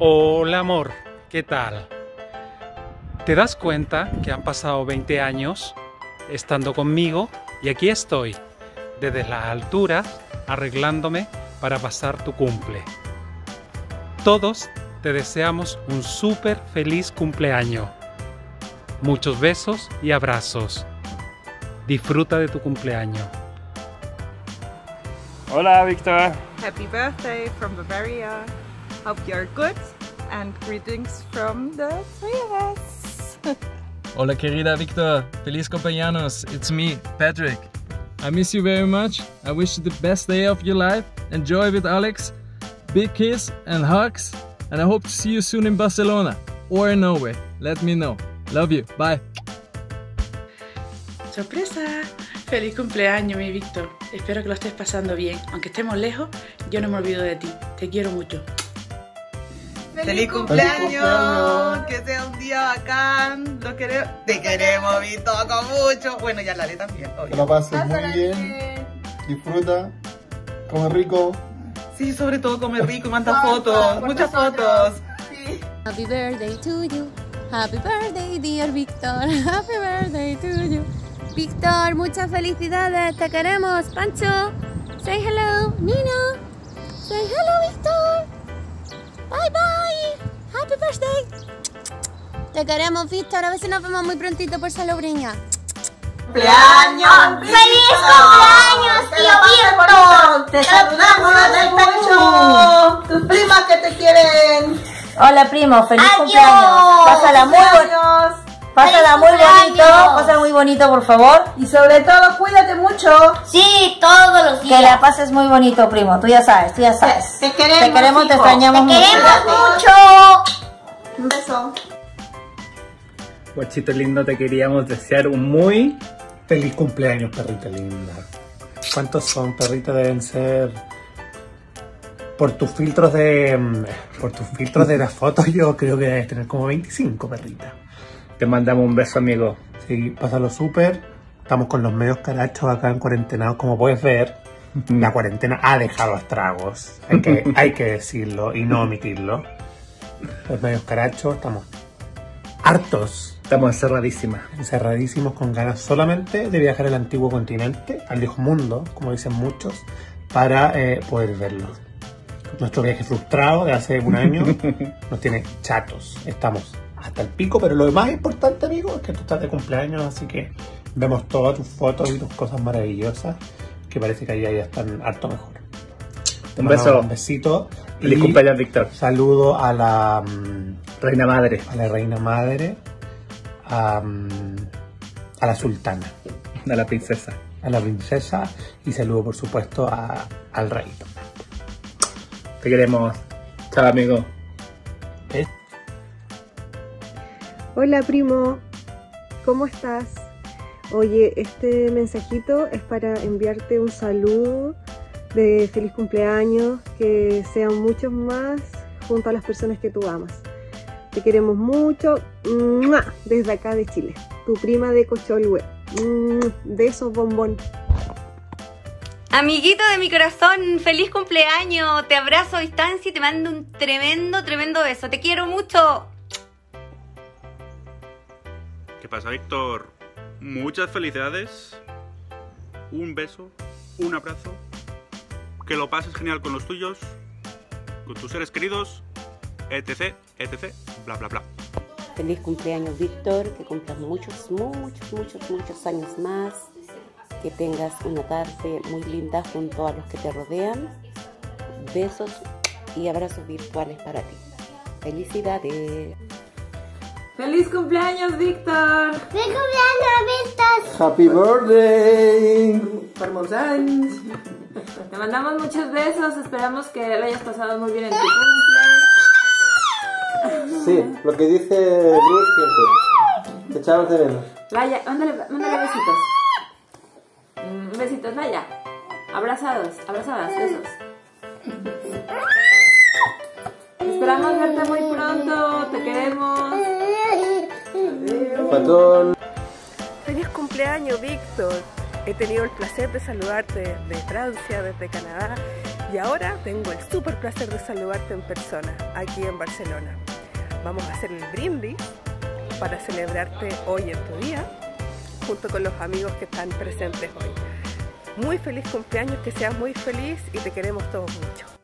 Hola amor, ¿qué tal? ¿Te das cuenta que han pasado 20 años estando conmigo y aquí estoy, desde las alturas, arreglándome para pasar tu cumple? Todos te deseamos un súper feliz cumpleaños. Muchos besos y abrazos. Disfruta de tu cumpleaños. Hola, Víctor. Happy birthday from Bavaria. Hope you're good and greetings from the three of us. Hola querida Víctor, feliz cumpleaños, it's me, Patrick. I miss you very much, I wish you the best day of your life, enjoy with Alex, big kiss and hugs, and I hope to see you soon in Barcelona, or in Norway, let me know. Love you, bye. ¡Sorpresa! ¡Feliz cumpleaños, mi Víctor! Espero que lo estés pasando bien. Aunque estemos lejos, yo no me olvido de ti. Te quiero mucho. ¡Feliz cumpleaños! Que sea un día bacán. Te queremos, Vito, con mucho. Bueno, ya la haré también. Que lo pases muy bien. Disfruta. Come rico. Sí, sobre todo come rico. Manda fotos. Muchas fotos. Sí. Happy birthday to you. Happy birthday, dear Víctor. Happy birthday to you. Víctor, muchas felicidades. Te queremos. Pancho, say hello. Nina, say hello, Víctor. Bye bye. Happy birthday. Te queremos, Víctor. A ver si nos vemos muy prontito por Salobreña. ¡Cumpleaños! ¡Feliz cumpleaños, tío Víctor! ¡Te saludamos desde el Pancho! ¡Tus primas que te quieren! Hola primo, feliz cumpleaños. Pásala muy bonito, pásala muy bonito por favor. Y sobre todo cuídate mucho. Sí, todos los días. Que la pases muy bonito primo, tú ya sabes. Te queremos, te queremos, te extrañamos mucho. Te queremos mucho. Un beso. Guachito lindo, te queríamos desear un muy Feliz cumpleaños, perrita linda. ¿Cuántos son, perrita? Deben ser... Por tus filtros de las fotos yo creo que debes tener como 25, perrita. te mandamos un beso, amigo. Sí, pásalo súper. Estamos con los medios carachos acá en cuarentenados, como puedes ver. La cuarentena ha dejado estragos. Hay que decirlo y no omitirlo. Los medios carachos estamos hartos. Estamos Encerradísimos con ganas solamente de viajar al antiguo continente, al viejo mundo, como dicen muchos, para poder verlo. Nuestro viaje frustrado de hace un año nos tiene chatos. Estamos hasta el pico, pero lo más importante, amigo, es que tú estás de cumpleaños, así que vemos todas tus fotos y tus cosas maravillosas, que parece que ahí ya están harto mejor. Un beso. Un besito. Feliz cumpleaños, Víctor. Saludo a la Reina Madre. A la Reina Madre. A la Sultana. A la princesa. A la princesa. Y saludo, por supuesto, al rey. Te queremos. Chao, amigo. Hola, primo. ¿Cómo estás? Oye, este mensajito es para enviarte un saludo de feliz cumpleaños, que sean muchos más junto a las personas que tú amas. Te queremos mucho, ¡mua!, desde acá de Chile, tu prima de Cocholhue. Besos, bombón. Amiguito de mi corazón, feliz cumpleaños, te abrazo a distancia y te mando un tremendo beso, te quiero mucho. ¿Qué pasa, Víctor? Muchas felicidades, un beso, un abrazo, que lo pases genial con los tuyos, con tus seres queridos, etc, bla bla bla. Feliz cumpleaños, Víctor, que cumplas muchos años más, que tengas una tarde muy linda junto a los que te rodean. Besos y abrazos virtuales para ti. Felicidades. ¡Feliz cumpleaños, Víctor! ¡Feliz cumpleaños, Víctor! ¡Happy birthday! ¡Hermosos años! Te mandamos muchos besos, esperamos que lo hayas pasado muy bien en tu cumple. Sí, lo que dice Bruce es cierto. Te echamos de menos. Laya, mándale besitos. Besitos, Laya. Abrazadas, besos. Esperamos verte muy pronto, te queremos. Patón. Feliz cumpleaños, Víctor. He tenido el placer de saludarte desde Francia, desde Canadá, Y ahora tengo el súper placer de saludarte en persona, aquí en Barcelona. Vamos a hacer el brindis para celebrarte hoy en tu día, junto con los amigos que están presentes hoy. Muy feliz cumpleaños, que seas muy feliz y te queremos todos mucho.